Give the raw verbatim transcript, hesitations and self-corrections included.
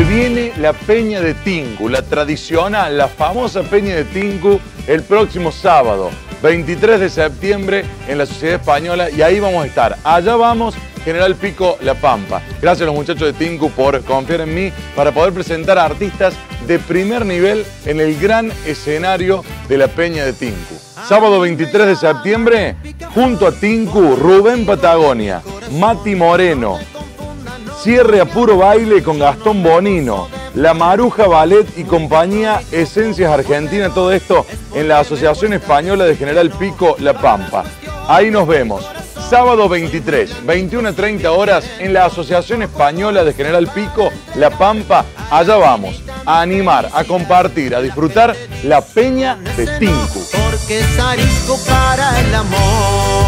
viene la Peña de Tinku, la tradicional, la famosa Peña de Tinku, el próximo sábado, veintitrés de septiembre, en la Sociedad Española, y ahí vamos a estar. Allá vamos, General Pico, La Pampa. Gracias a los muchachos de Tinku por confiar en mí para poder presentar a artistas de primer nivel en el gran escenario de la Peña de Tinku. Sábado veintitrés de septiembre, junto a Tinku, Rubén Patagonia, Mati Moreno, cierre a puro baile con Gastón Bonino, La Maruja Ballet y compañía Esencias Argentina, todo esto en la Asociación Española de General Pico, La Pampa. Ahí nos vemos. Sábado veintitrés, veintiuna treinta horas, en la Asociación Española de General Pico, La Pampa. Allá vamos a animar, a compartir, a disfrutar la Peña de Tinku. Porque es arisco para el amor.